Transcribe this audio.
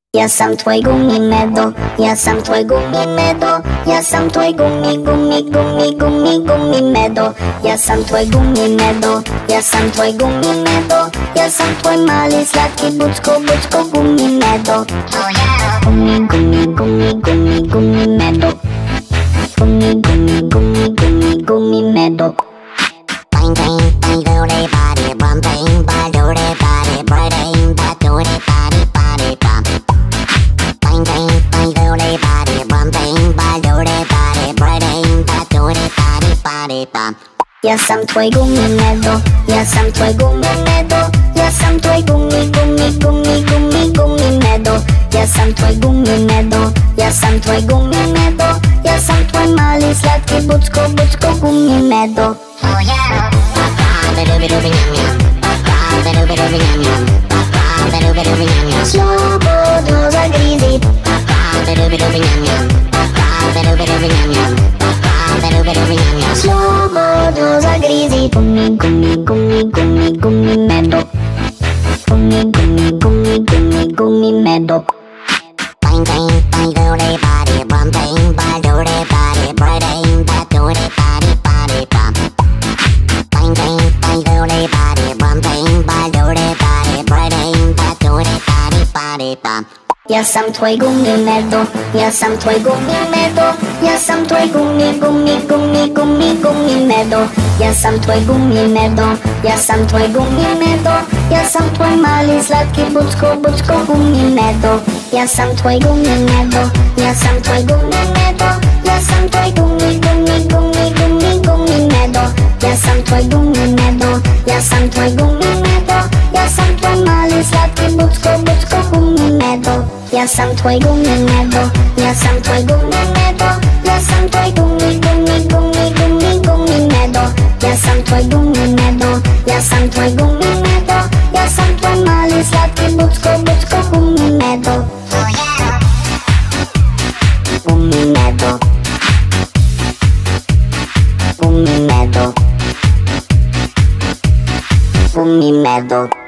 Ja sam tvoj gumi medo, ja sam tvoj gumi medo, ja sam tvoj gumi medo, ja sam tvoj gumi medo, ja sam tvoj gumi medo, ja sam tvoj mali slatki bucko gumi medo. Gumi medo, gumi medo. Bang bang bang do de body bum bang ba do de body bang ba do de body bum. Bang bang bang do de body bum bang ba do de body bang ba do de body bum. Ja sam tvoj gumi medo, ja sam tvoj gumi medo, ja sam tvoj gumi medo, ja sam tvoj gumi medo, ja sam tvoj gumi medo, ja sam tvoj mali slatki bucko gumi medo. Oh yeah. Ba-ba-ba-doo-ba-doo-ba yum yum. Ba-ba-ba-doo-ba-doo-ba yum yum. Ba-ba-ba-doo-ba-doo-ba yum yum. Slobodo zagrizi. Ba-ba-ba-doo-ba-doo-ba yum yum. Ba-ba-ba-doo-ba-doo-ba yum yum. Ba-ba-ba-doo-ba-doo-ba yum yum. Slobodo zagrizi. Gumi medo. Gumi medo. Bang bang bang do de body bum bang ba do de body bang ba do de body bum. Bang bang bang do de body bum bang ba do de body bang ba do de body bum. Ja sam tvoj gumi medo, ja sam tvoj gumi medo, ja sam tvoj gumi medo, ja sam tvoj gumi medo, ja sam tvoj gumi medo, ja sam tvoj mali slatki bucko gumi medo. Ja sam tvoj gumi medo, ja sam tvoj gumi medo, ja sam tvoj gumi medo, ja sam tvoj gumi medo, ja sam tvoj gumi medo, ja sam tvoj mali slatki bucko gumi medo. Ja sam tvoj gumi medo, ja sam tvoj gumi medo, ja sam tvoj gumi medo, ja sam tvoj gumi medo, ja sam tvoj gumi medo, ja sam tvoj mali slatki bucko gumi medo. Oh yeah. Gumi medo, gumi medo, gumi medo.